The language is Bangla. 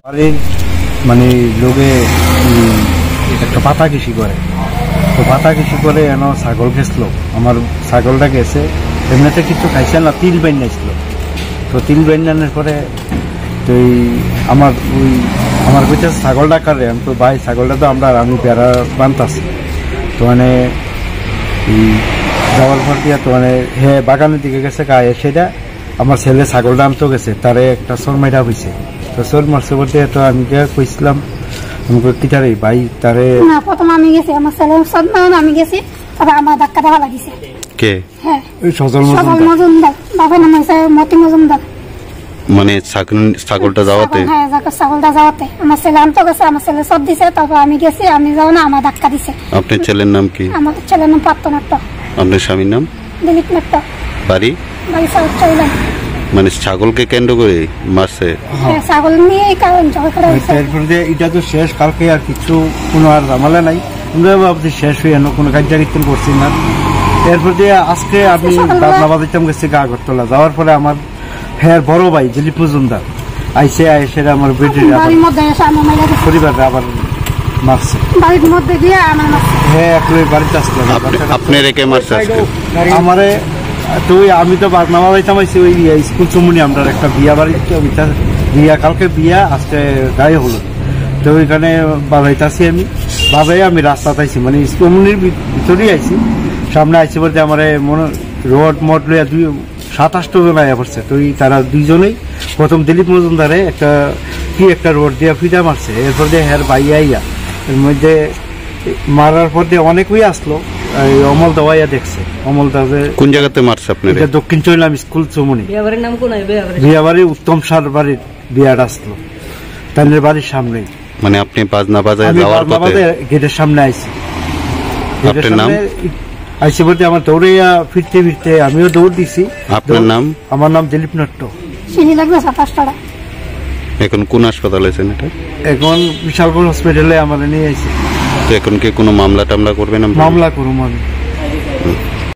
মানে লোকে একটা পাতা কৃষি করে, তো পাতা কৃষি করে এন ছাগল গেছিল। আমার ছাগলটা গেছে, এমনিতে কিছু খাইছে না, তিল বান্যাছিল। তো তিল বান্যানোর পরে তো আমার কইছে ছাগলটা কারে, আমি তো ভাই ছাগলটা তো আমি পেয়ারা বানতাছি। তো মানে যাওয়ার পর দিয়ে তো মানে বাগানের দিকে গেছে গায়ে, সেটা আমার ছেলে ছাগলটা আনতে গেছে, তারে একটা সর মাইরা হয়েছে। তো সর মারছে বলতে তো আমি কইছিলাম কিটারে ভাই তারে না, প্রথম আমি গেছি, আমার ছেলে আমি গেছি, তবে আমার ধাক্কা দেওয়া লাগিছে। কে? হ্যাঁ, ওই সজল মজুমদার, বাবার নাম হয়েছে মতি মজুমদার। মানে ছাগলটা যাওয়াতে? হ্যাঁ, ছাগলটা যাওয়াতে আমার ছেলে আনতে গেছে, আমার ছেলে সব দিছে, তারপর আমি গেছি, আমি যাও না, আমার ধাক্কা দিছে। আপনার ছেলের নাম কি? আমার ছেলের নাম পার্থ নাট্য। আপনার স্বামীর নাম? দিলীপ নাট্য। বাড়ি? মানে ছাগলকে কেন্দ্র করে মারছে? হ্যাঁ, ছাগল নিয়ে কারণ এটা তো শেষ, কালকে আর কিছু কোনো আর ঝামেলা নাই, আমরা ভাবছি শেষ হয়ে কোনো কার্যকীর্তন করছি না। এরপর দিয়ে আজকে আমি বাবাদিতাম গেছি আগরতলা, যাওয়ার পরে আমার হ্যাঁ বড় ভাই দিলীপ মজুমদার আইসে আমার পরিবাররা আবার মারছে বাড়ির মধ্যে দিয়ে হ্যাঁ একবার বাড়িতে আসলো। আপনি রেখে মারছে আমারে? তো আমি তো বাগনামা যাইতাম, ওই স্কুল চুমুনি আমরা একটা বিয়া বাড়িতে, বিয়া কালকে বিয়া, আজকে গায়ে হলো। তো ওইখানে বাবাইতাছি আমি রাস্তাতে আইছি, মানে চুমুনির ভিতরেই আইছি, সামনে আইসি বলতে আমার মনে রোড মোট লইয়া 27 জন আয়া পড়ছে। তো তারা দুইজনেই প্রথম দিলীপ মজুমদারে একটা রোড দিয়া ফিটা মারছে, এরপর দিয়ে হের বাইয়া আইয়া এর মধ্যে মারার পর দিয়ে অনেকই আসলো। অমল দাওয়াইয়া দেখছে, অমল দাওয়া কোন জায়গাতে মারছে আপনার? দক্ষিণ চৈলাম স্কুল চৌমনি, বিয়াবাড়ি উত্তম সার বাড়ির বিয়াটা আসলো, তাদের বাড়ির সামনেই। মানে আপনি বাজনা বাজায় যাওয়ার পথে গেটের সামনে আইছি, আপনার নাম আইসি বলতে আমার দৌড়ে ফিরতে আমিও দৌড় দিছি। আপনার নাম? আমার নাম দিলীপ নাট্য। এখন কোন হাসপাতালে আছেন? এখন বিশালগড় হসপিটালে আমার নিয়ে আইছি। তো এখন কি কোনো মামলা টামলা করবেন? মামলা করুম আমি।